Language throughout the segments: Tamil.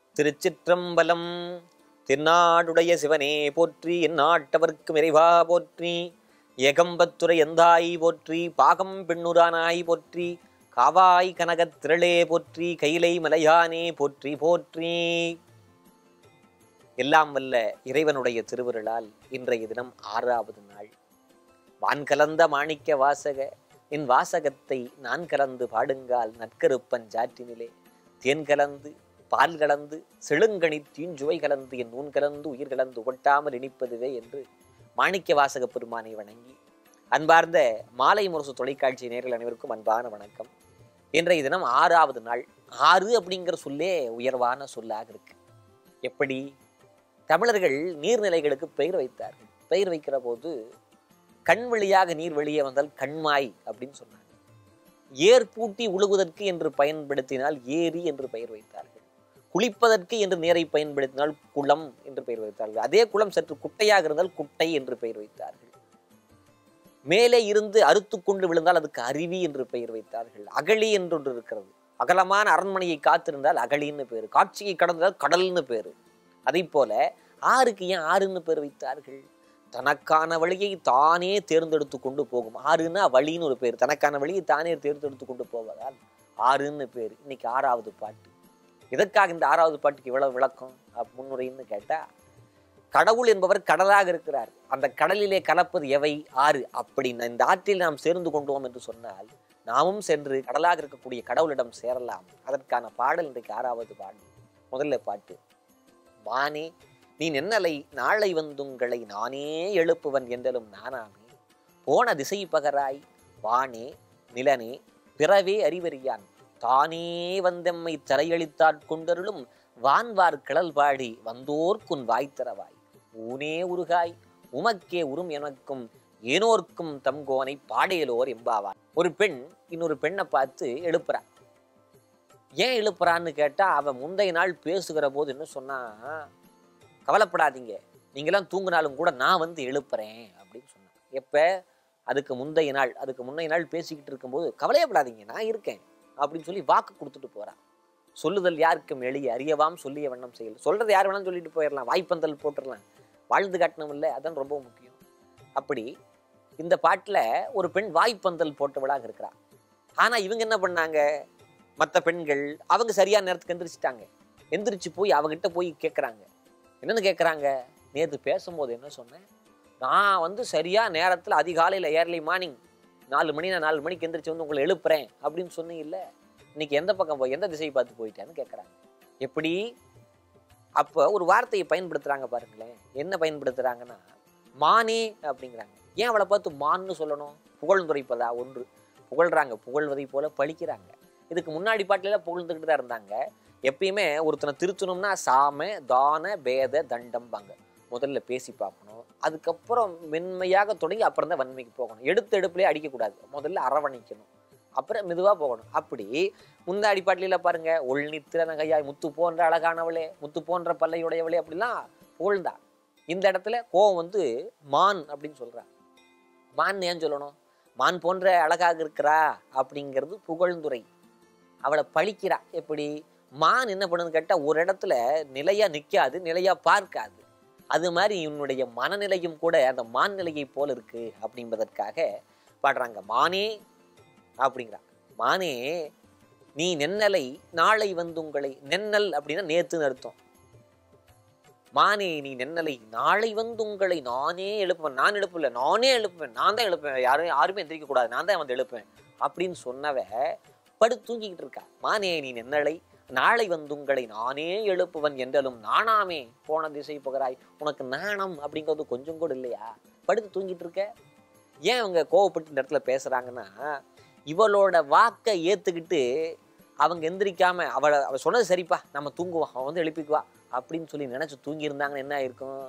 திருச்சிற்றம்பலம். தென்னாடுடைய சிவனே போற்றி, எந்நாட்டவர்க்கும் இறைவா போற்றி. ஏகம்பத்துரை எந்தாய் போற்றி, பாகம் பெண்ணுரானாய் போற்றி, காவாய் கனகத் திரளே போற்றி, கைலை மலையானே போற்றி போற்றி. எல்லாம் வல்ல இறைவனுடைய திருவருளால் இன்றைய தினம் 6வது நாள். வான் கலந்த மாணிக்க வாசக என் வாசகத்தை நான் கலந்து பாடுங்கால் நற்கருப்பன் சாற்றினிலே தேன் கலந்து பால் கலந்து செழுங்கனி தீஞ்சுவை கலந்து என் நூன் கலந்து உயிர் கலந்து ஒட்டாமல் இனிப்பதுவே என்று மாணிக்க வாசக பெருமானை வணங்கி அன்பார்ந்த மாலை முரசு தொலைக்காட்சி நேயர்கள் அனைவருக்கும் அன்பான வணக்கம். இன்றைய தினம் 6வது நாள். 6 அப்படிங்கிற சொல்லே உயர்வான சொல்லாக இருக்கு. எப்படி தமிழர்கள் நீர்நிலைகளுக்கு பெயர் வைத்தார்கள். பெயர் வைக்கிற போது கண் வழியாக நீர் வெளியே வந்தால் கண்மாய் அப்படின்னு சொன்னாங்க. ஏர் பூட்டி உழுகுவதற்கு என்று பயன்படுத்தினால் ஏரி என்று பெயர் வைத்தார்கள். குளிப்பதற்கு என்று நீரை பயன்படுத்தினால் குளம் என்று பெயர் வைத்தார்கள். அதே குளம் சற்று குட்டையாக இருந்தால் குட்டை என்று பெயர் வைத்தார்கள். மேலே இருந்து அறுத்து கொண்டு விழுந்தால் அதுக்கு அருவி என்று பெயர் வைத்தார்கள். அகழி என்று ஒன்று இருக்கிறது. அகலமான அரண்மனையை காத்திருந்தால் அகழின்னு பேரு. காட்சியை கடந்தால் கடல்னு பேரு. அதை போல ஆறுக்கு ஏன் ஆறுன்னு பேர் வைத்தார்கள்? தனக்கான வழியை தானே தேர்ந்தெடுத்து கொண்டு போகும். ஆறுன்னா வழின்னு ஒரு பேர். தனக்கான வழியை தானே தேர்ந்தெடுத்து கொண்டு போவதால் ஆறுன்னு பேர். இன்னைக்கு 6வது பாட்டு. எதற்காக இந்த 6வது பாட்டுக்கு இவ்வளவு விளக்கம் முன்னுரைன்னு கேட்டா, கடவுள் என்பவர் கடலாக இருக்கிறார். அந்த கடலிலே கலப்பது எவை? ஆறு. அப்படின்னு இந்த ஆற்றில் நாம் சேர்ந்து கொண்டோம் என்று சொன்னால் நாமும் சென்று கடலாக இருக்கக்கூடிய கடவுளிடம் சேரலாம். அதற்கான பாடல் இன்றைக்கு 6வது பாடல். முதல்ல பாட்டு. வானே நீ நென்னலை நாளை வந்துங்களை நானே எழுப்புவன் என்றலும் நானாமே போன திசை பகராய் வானே நிலனே பிறவே அறிவறியான் தானே வந்தெம்மை தரையளித்தாற் கொண்டருளும் வான்வார் கிளல் பாடி வந்தோர்க்குன் வாய்த்தரவாய் ஊனே உருகாய் உமக்கே உரும் எனக்கும் ஏனோர்க்கும் தம்கோனை பாடையலோர் எம்பாவார். ஒரு பெண் இன்னொரு பெண்ணை பார்த்து எழுப்புறா. ஏன் எழுப்புறான்னு கேட்டா, அவன் முந்தைய நாள் பேசுகிற போது என்ன சொன்னா, கவலைப்படாதீங்க, நீங்களாம் தூங்கினாலும் கூட நான் வந்து எழுப்புறேன் அப்படின்னு சொன்னான். எப்ப? அதுக்கு முந்தைய நாள் பேசிக்கிட்டு இருக்கும்போது கவலையப்படாதீங்க நான் இருக்கேன் அப்படின்னு சொல்லி வாக்கு கொடுத்துட்டு போறான். சொல்லுதல் யாருக்கும் எளிய அறியவாம் சொல்லிய வண்ணம் செய்யல. சொல்றது யார் வேணாலும் சொல்லிட்டு போயிடலாம், வாய்ப்பந்தல் போட்டுடலாம், வாழ்ந்து காட்டணும் இல்லை, அதான் ரொம்ப முக்கியம். அப்படி இந்த பாட்டுல ஒரு பெண் வாய்ப்பந்தல் போட்டவளாக இருக்கிறா. ஆனா இவங்க என்ன பண்ணாங்க? மற்ற பெண்கள் அவங்க சரியான நேரத்துக்கு எந்திரிச்சிட்டாங்க. எந்திரிச்சு போய் அவகிட்ட போய் கேட்குறாங்க. என்னன்னு கேட்குறாங்க? நேற்று பேசும்போது என்ன சொன்னேன், நான் வந்து சரியா நேரத்தில் அதிகாலையில் ஏர்லி மார்னிங் 4 மணி, நான் 4 மணிக்கு எந்திரிச்சு வந்து உங்களை எழுப்புறேன் அப்படின்னு சொன்னீங்க இல்லை, இன்னைக்கு எந்த பக்கம் எந்த திசையை பார்த்து போயிட்டேன்னு கேட்குறாங்க. எப்படி? அப்போ ஒரு வார்த்தையை பயன்படுத்துறாங்க பாருங்களேன். என்ன பயன்படுத்துறாங்கன்னா, மானே அப்படிங்கிறாங்க. ஏன் அவளை பார்த்து மான்னு சொல்லணும்? புகழ்ந்துரைப்பதா? ஒன்று புகழ்றாங்க, புகழ்வதை போல பழிக்கிறாங்க. இதுக்கு முன்னாடி பாட்டிலாம் புகழ்ந்துக்கிட்டு தான் இருந்தாங்க. எப்பயுமே ஒருத்தனை திருத்தணும்னா சாம தான பேத தண்டம்பாங்க. முதல்ல பேசி பார்க்கணும், அதுக்கப்புறம் மென்மையாக தொடங்கி அப்புறம் தான் வன்மைக்கு போகணும். எடுப்புலேயே அடிக்கக்கூடாது, முதல்ல அரவணைக்கணும், அப்புறம் மெதுவாக போகணும். அப்படி முந்தாடி பாட்டில பாருங்க, ஒள்நித்திர நகையாய் முத்து போன்ற அழகானவளே, முத்து போன்ற பல்லையுடையவளே அப்படிலாம் புகழ்ந்தா. இந்த இடத்துல கோவம் வந்து மான் அப்படின்னு சொல்றா. மான் ஏன் சொல்லணும்? மான் போன்ற அழகாக இருக்கிறா அப்படிங்கிறது புகழ்ந்துரை. அவளை பழிக்கிறா. எப்படி? மான் என்ன பண்ணுன்னு கேட்டால் ஒரு இடத்துல நிலையா நிற்காது, நிலையா பார்க்காது. அது மாதிரி இவனுடைய மனநிலையும் கூட அந்த மான் நிலையை போல இருக்கு அப்படின்பதற்காக பாடுறாங்க. மானே அப்படிங்கிறா. மானே நீ நென்னலை நாளை வந்து உங்களை, நென்னல் அப்படின்னா நேத்துன்னு அர்த்தம். மானே நீ நென்னலை நாளை வந்து உங்களை நானே எழுப்புவேன். நான் எழுப்பல, நானே எழுப்புவேன், நான் தான் எழுப்புவேன், யாருமே எந்திரிக்க கூடாது, நான் தான் வந்து எழுப்புவேன் அப்படின்னு சொன்னவ படுத்து தூங்கிக்கிட்டு இருக்கா. மானே நீ நென்னலை நாளை வந்து உங்களை நானே எழுப்புவன் என்றலும் நானாமே போன திசை பகராய். உனக்கு நாணம் அப்படிங்கிறது கொஞ்சம் கூட இல்லையா? படுத்து தூங்கிட்டு இருக்க. ஏன் அவங்க கோவப்பட்டு இந்த இடத்துல பேசுறாங்கன்னா, இவளோட வாக்கை ஏத்துக்கிட்டு அவங்க எந்திரிக்காம அவ சொன்னது சரிப்பா நம்ம தூங்குவோம், அவன் வந்து எழுப்பிக்குவா அப்படின்னு சொல்லி நினைச்சு தூங்கி இருந்தாங்கன்னு என்ன ஆயிருக்கும்?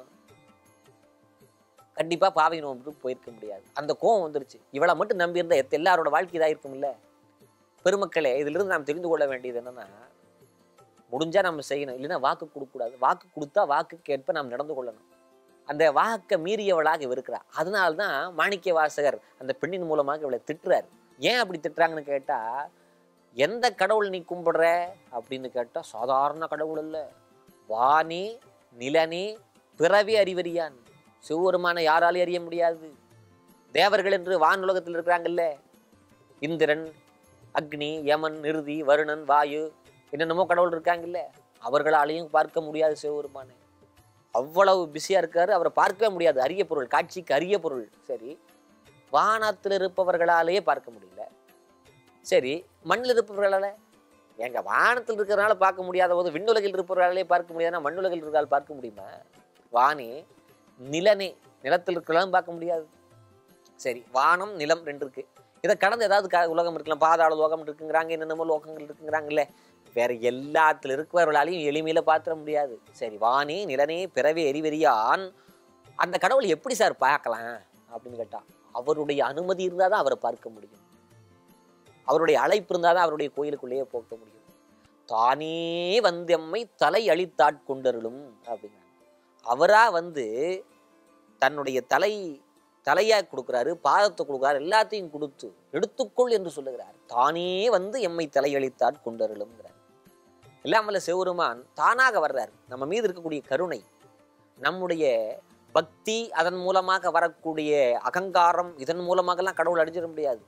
கண்டிப்பா பாவை நோம்புக்கு போயிருக்க முடியாது. அந்த கோவம் வந்துருச்சு. இவளை மட்டும் நம்பி இருந்தா எல்லாரோட வாழ்க்கை இதாயிருக்கும் இல்ல? பெருமக்களே, இதுல இருந்து நாம் தெரிந்து கொள்ள வேண்டியது என்னன்னா, முடிஞ்சா நம்ம செய்யணும், இல்லைன்னா வாக்கு கொடுக்கக்கூடாது. வாக்கு கொடுத்தா வாக்குக்கு ஏற்ப நாம் நடந்து கொள்ளணும். அந்த வாக்கை மீறியவளாக இவ இருக்கிறா. அதனால்தான் மாணிக்க வாசகர் அந்த பெண்ணின் மூலமாக இவளை திட்டுறாரு. ஏன் அப்படி திட்டுறாங்கன்னு கேட்டா, எந்த கடவுள் நீ கும்பிடுற அப்படின்னு கேட்டா, சாதாரண கடவுள் இல்லை, வானே நிலனே பிறவி அறிவறியான். சிவபெருமான யாராலையும் அறிய முடியாது. தேவர்கள் என்று வான் உலகத்தில் இருக்கிறாங்கல்ல, இந்திரன், அக்னி, யமன், நிருதி, வருணன், வாயு, என்னென்னமோ கடவுள் இருக்காங்கல்ல, அவர்களாலையும் பார்க்க முடியாது சிவபெருமானை. அவ்வளவு பிஸியா இருக்காரு, அவரை பார்க்கவே முடியாது. அரிய பொருள், காட்சிக்கு அரிய பொருள். சரி, வானத்தில் இருப்பவர்களாலேயே பார்க்க முடியல. சரி, மண்ணில் இருப்பவர்களால, எங்க வானத்தில் இருக்கிறதுனால பார்க்க முடியாத போது விண்ணுலகில் இருப்பவர்களாலே பார்க்க முடியாதுன்னா மண்ணுலகில் இருக்கால் பார்க்க முடியுமா? வானே நிலனே, நிலத்தில் இருக்கலாம் பார்க்க முடியாது. சரி, வானம் நிலம் ரெண்டு இருக்கு. இதை கடந்து ஏதாவது உலகம் இருக்கலாம், பாதாள லோகம் இருக்குங்கிறாங்க, என்னென்னமோ லோகங்கள் இருக்குங்கிறாங்கல்ல. வேற எல்லாத்துல இருக்கிறவர்களாலையும் எளிமையில பார்த்துட முடியாது. சரி, வானே நிலனே பிறவே எரிவெறியான், அந்த கடவுளை எப்படி சார் பார்க்கலாம் அப்படின்னு கேட்டா, அவருடைய அனுமதி இருந்தால் தான் அவரை பார்க்க முடியும். அவருடைய அழைப்பு இருந்தால் தான் அவருடைய கோயிலுக்குள்ளேயே போக முடியும். தானே வந்தெம்மை தலை அழித்தாட்கொண்டருளும் அப்படிங்கிறாங்க. அவரா வந்து தன்னுடைய தலையா கொடுக்குறாரு, பாதத்தை கொடுக்குறாரு, எல்லாத்தையும் கொடுத்து எடுத்துக்கொள் என்று சொல்லுகிறார். தானே வந்து எம்மை தலையளித்தாட்கொண்டருளும்ங்கிறார். இல்லாமல சிவபெருமான் தானாக வர்றார். நம்ம மீது இருக்கக்கூடிய கருணை, நம்முடைய பக்தி, அதன் மூலமாக வரக்கூடிய அகங்காரம், இதன் மூலமாகலாம் கடவுள் அடிச்சிட முடியாது.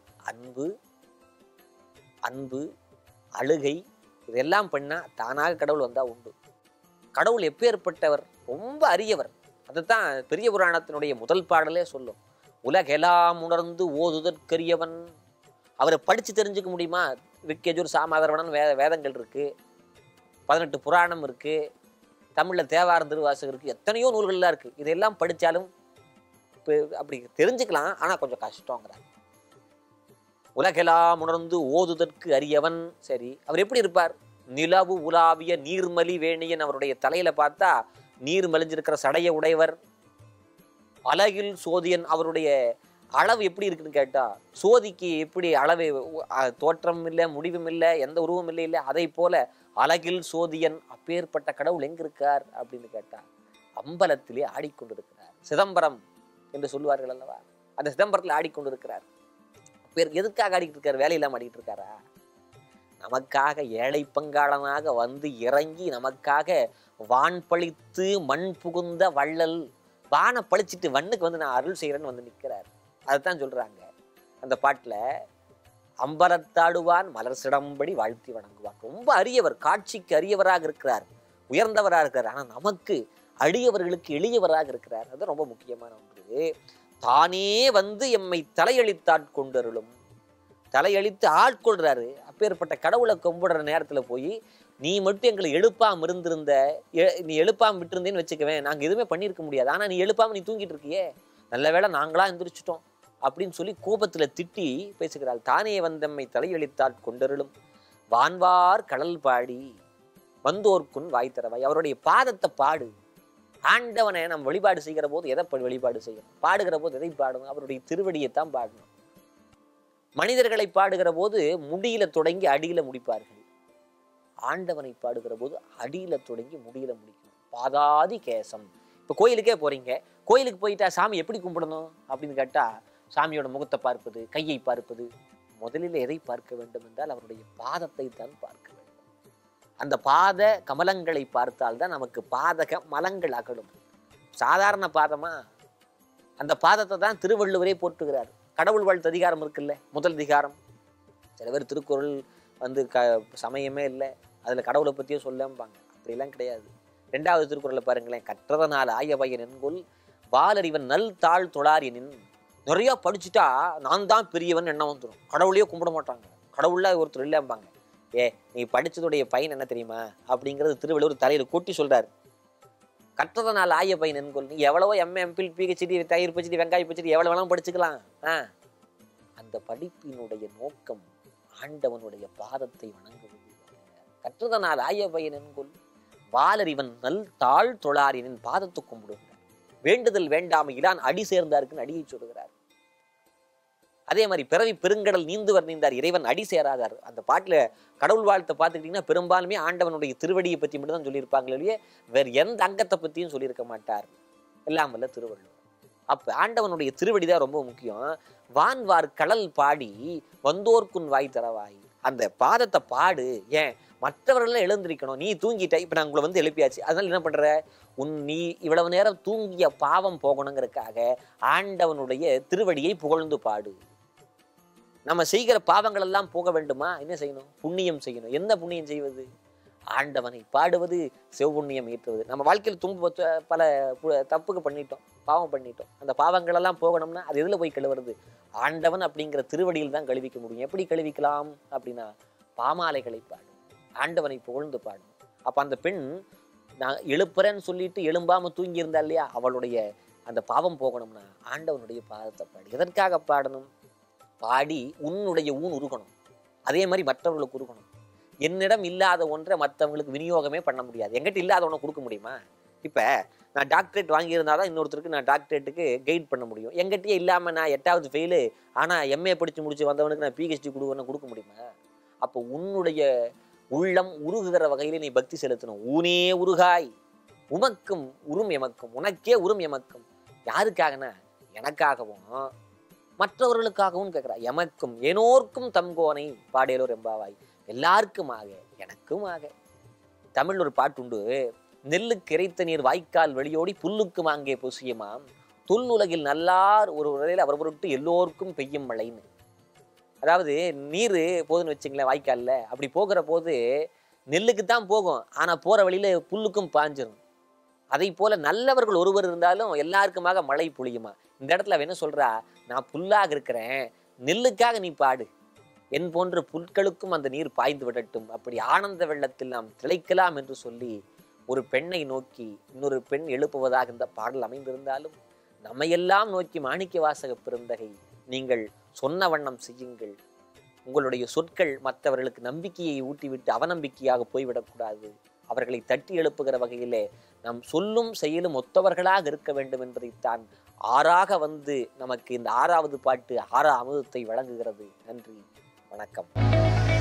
அன்பு, அழுகை, இதெல்லாம் பண்ணா தானாக கடவுள் வந்தா உண்டு. கடவுள் எப்பேற்பட்டவர், ரொம்ப அரியவர். அதுதான் பெரிய புராணத்தினுடைய முதல் பாடலே சொல்லும். உலகெல்லாம் உணர்ந்து ஓதுதற்கரியவன். அவரை படிச்சு தெரிஞ்சுக்க முடியுமா? ரிக்கெஜூர், சாமாதரவணன் வேதங்கள் இருக்கு, 18 புராணம் இருக்கு, தமிழ்ல தேவாரம், திருவாசகம் இருக்கு, எத்தனையோ நூல்கள்லாம் இருக்கு. இதெல்லாம் படிச்சாலும் அப்படி தெரிஞ்சுக்கலாம், ஆனா கொஞ்சம் கஷ்டங்கிறாங்க. உலகெல்லாம் உணர்ந்து ஓதுதற்கு அரியவன். சரி, அவர் எப்படி இருப்பார்? நிலவு உலாவிய நீர்மலி வேணியன். அவருடைய தலையில பார்த்தா நீர் மலிஞ்சிருக்கிற சடைய உடையவர். அழகில் சோதியன். அவருடைய அளவு எப்படி இருக்குன்னு கேட்டா, சோதிக்கு எப்படி அளவு, தோற்றம் இல்லை, முடிவும் இல்லை, எந்த உருவம் இல்லை, அதை போல அழகில் சோதியன். அப்பேற்பட்ட கடவுள் எங்க இருக்கார் அப்படின்னு கேட்டா, அம்பலத்திலே ஆடிக்கொண்டிருக்கிறார். சிதம்பரம் என்று சொல்லுவார்கள் அல்லவா, அந்த சிதம்பரத்தில் ஆடிக்கொண்டிருக்கிறார். எதுக்காக ஆடிக்கிட்டு இருக்காரு? வேலையில்லாம ஆடிக்கிட்டு இருக்காரா? நமக்காக ஏழை பங்காளனாக வந்து இறங்கி, நமக்காக வான் பழித்து மண் புகுந்த வள்ளல், வானை பழிச்சிட்டு வண்ணுக்கு வந்து நான் அருள் செய்யறேன்னு வந்து நிற்கிறார். அதுதான் சொல்றாங்க அந்த பாட்டுல, அம்பலத்தாடுவான் மலர் சிடம்படி வாழ்த்தி வணங்குவான். ரொம்ப அரியவர், காட்சிக்கு அரியவராக இருக்கிறார், உயர்ந்தவராக இருக்கிறார். ஆனா நமக்கு அடியவர்களுக்கு எளியவராக இருக்கிறார். அது ரொம்ப முக்கியமான ஒன்று. தானே வந்து எம்மை தலையளித்தாட்கொண்டருளும். தலையளித்து ஆட்கொள்றாரு. அப்பேற்பட்ட கடவுளை கும்பிடுற நேரத்துல போய், நீ மட்டும் எங்களை எழுப்பாம இருந்திருந்த, நீ எழுப்பாம விட்டுருந்தேன்னு வச்சுக்கவேன், நாங்க எதுவுமே பண்ணியிருக்க முடியாது. ஆனா நீ எழுப்பாம நீ தூங்கிட்டு இருக்கியே, நல்ல வேளை நாங்களா எந்திரிச்சிட்டோம் அப்படின்னு சொல்லி கோபத்துல திட்டி பேசுகிறாள். தானே வந்தம்மை தலையளித்தாட்கொண்டருளும் வான்வார் கடல் பாடி வந்தோர்க்குன் வாய் தரவாய். அவருடைய பாதத்தை பாடு. ஆண்டவனை நம்ம வழிபாடு செய்கிற போது எதை வழிபாடு செய்யணும்? பாடுகிற போது எதை பாடணும்? அவருடைய திருவடியைத்தான் பாடணும். மனிதர்களை பாடுகிற போது முடியில தொடங்கி அடியில முடிப்பார்கள். ஆண்டவனை பாடுகிற போது அடியில தொடங்கி முடியில முடிக்கணும். பாதாதி கேசம். இப்ப கோயிலுக்கே போறீங்க, கோயிலுக்கு போயிட்டா சாமி எப்படி கும்பிடணும் அப்படின்னு கேட்டா, சாமியோட முகத்தை பார்ப்பது, கையை பார்ப்பது, முதலில் எதை பார்க்க வேண்டும் என்றால் அவருடைய பாதத்தை தான் பார்க்க வேண்டும். அந்த பாத கமலங்களை பார்த்தால்தான் நமக்கு பாதக மலங்கள் அகலும். சாதாரண பாதமா? அந்த பாதத்தை தான் திருவள்ளுவரே போற்றுகிறார். கடவுள் வாழ்த்து அதிகாரம் இருக்குல்ல, முதல் அதிகாரம். சில பேர் திருக்குறள் வந்து சமயமே இல்லை, அதுல கடவுளை பத்தியே சொல்லம்பாங்க. அப்படிலாம் கிடையாது. 2வது திருக்குறளை பாருங்களேன். கற்றதனால் ஆயபயன் என்கொல் பாலறிவன் நல் தாழ் தொழாரியனின். நிறைய படிச்சுட்டா நான் தான் பெரியவன் எண்ணம் வந்துடும். கடவுளையே கும்பிட மாட்டாங்க, கடவுள்ல ஒருத்தர் இல்லைம்பாங்க. நீ படிச்சதுடைய பயன் என்ன தெரியுமா அப்படிங்கிறது திருவள்ளுவர் தலையில கூட்டி சொல்றாரு. கற்றதனால் ஆய பையன் என்கொள். நீ எவ்வளவோ எம்பில், பிஹெச்டி, தயிர் பச்சடி, வெங்காய பச்சடி எவ்வளவு வேணாலும் படிச்சுக்கலாம். அந்த படிப்பினுடைய நோக்கம் ஆண்டவனுடைய பாதத்தை வணங்குவது. கற்றதனால் ஆய பையன் என்கொள் வாலறிவன் நல் தாழ் தொழாரியனின். பாதத்தை கும்பிடுகிறார். வேண்டுதல் வேண்டாம இலான் அடி சேர்ந்தாருக்குன்னு அடியை சொல்லுகிறார். அதே மாதிரி பிறவி பெருங்கடல் நீந்துவர் நீந்தார், இறைவன் அடி சேராதார். அந்த பாட்டுல கடவுள் வாழ்த்தை பார்த்துக்கிட்டீங்கன்னா பெரும்பாலுமே ஆண்டவனுடைய திருவடியை பற்றி மட்டும் தான் சொல்லியிருப்பாங்களே ஒழிய வேறு எந்த அங்கத்தை பற்றியும் சொல்லியிருக்க மாட்டார். இல்லாமல்ல திருவள்ளுவர். அப்ப ஆண்டவனுடைய திருவடி தான் ரொம்ப முக்கியம். வான்வார் கடல் பாடி வந்தோர்க்குன் வாய் தரவாய். அந்த பாதத்தை பாடு. ஏன்? மற்றவர்கள் எழுந்திருக்கணும். நீ தூங்கிட்ட, இப்ப நான் உங்களை வந்து எழுப்பியாச்சு, அதனால என்ன பண்ற, நீ இவ்வளவு நேரம் தூங்கிய பாவம் போகணுங்கிறதுக்காக ஆண்டவனுடைய திருவடியை புகழ்ந்து பாடு. நம்ம செய்கிற பாவங்கள் எல்லாம் போக வேண்டுமா, என்ன செய்யணும், புண்ணியம் செய்யணும். என்ன புண்ணியம் செய்வது, ஆண்டவனை பாடுவது, செவ்வுண்ணியம் ஈட்டுவது. நம்ம வாழ்க்கையில் பல தப்புக்கு பண்ணிட்டோம், பாவம் பண்ணிட்டோம். அந்த பாவங்கள் எல்லாம் போகணும்னா அது எதுல போய் கழுவுறது, ஆண்டவன் அப்படிங்கிற திருவடியில் தான் கழுவிக்க முடியும். எப்படி கழுவிக்கலாம் அப்படின்னா, பாமாலைகளை பாடும், ஆண்டவனை புகழ்ந்து பாடும். அப்ப அந்த பெண் நான் எழுப்புறேன்னு சொல்லிட்டு எழும்பாம தூங்கி இருந்தா இல்லையா, அவளுடைய அந்த பாவம் போகணும்னா ஆண்டவனுடைய பாதத்தை பாடு. எதற்காக பாடணும், பாடி உன்னுடைய ஊன் உருகணும். அதே மாதிரி மற்றவர்களுக்கு உருகணும். என்னிடம் இல்லாத ஒன்றை மற்றவங்களுக்கு விநியோகமே பண்ண முடியாது. எங்கிட்ட இல்லாத ஒன்றை கொடுக்க முடியுமா? இப்போ நான் டாக்டரேட் வாங்கியிருந்தா தான் இன்னொருத்தருக்கு நான் டாக்டரேட்டுக்கு கைட் பண்ண முடியும். எங்கிட்டயே இல்லாமல் நான் 8வது ஃபெயிலு ஆனால் எம்ஏ படித்து முடிச்சு வந்தவனுக்கு நான் பிஹெச்டி கொடுக்க முடியுமா? அப்போ உன்னுடைய உள்ளம் உருகுகிற வகையில் நீ பக்தி செலுத்தணும். ஊனே உருகாய் உமக்கும் உரும் எமக்கும், உனக்கே உரும் எமக்கும். யாருக்காகனா எனக்காகவும் மற்றவர்களுக்காகவும் கேட்கிறா. எமக்கும் ஏனோர்க்கும் தம்கோனை பாடேலோர் எம்பாவாய், எல்லாருக்குமாக எனக்குமாக. தமிழ் ஒரு பாட்டு உண்டு, நெல்லுக்கு இறைத்த நீர் வாய்க்கால் வெளியோடி புல்லுக்கும் அங்கே பொசியுமாம், தொல்லுலகில் நல்லார் ஒரு உரையில் அவர் பொருட்டு எல்லோருக்கும் பெய்யும் மழைன்னு. அதாவது நீர் போதுன்னு வச்சுங்களேன் வாய்க்கால்ல, அப்படி போகிற போது நெல்லுக்கு தான் போகும், ஆனா போற வழியில புல்லுக்கும் பாஞ்சிரும். அதை போல நல்லவர்கள் ஒருவர் இருந்தாலும் எல்லாருக்குமாக மழை பொழியுமா. இந்த இடத்துல அவ என்ன சொல்றா, நான் புல்லாக இருக்கிறேன், நெல்லுக்காக நீ பாடு, என் போன்ற புற்களுக்கும் அந்த நீர் பாய்ந்து விடட்டும், அப்படி ஆனந்த வெள்ளத்தில் நாம் திளைக்கலாம் என்று சொல்லி ஒரு பெண்ணை நோக்கி இன்னொரு பெண் எழுப்புவதாக இந்த பாடல் அமைந்திருந்தாலும், நம்மையெல்லாம் நோக்கி மாணிக்க வாசக பெருந்தகை, நீங்கள் சொன்ன வண்ணம் செய்யுங்கள். உங்களுடைய சொற்கள் மற்றவர்களுக்கு நம்பிக்கையை ஊட்டிவிட்டு அவநம்பிக்கையாக போய்விடக்கூடாது. அவர்களை தட்டி எழுப்புகிற வகையிலே நாம் சொல்லும் செயலும் ஒத்தவர்களாக இருக்க வேண்டும் என்பதைத்தான் ஆறாக வந்து நமக்கு இந்த 6வது பாட்டு 6 அமுதத்தை வழங்குகிறது. நன்றி, வணக்கம்.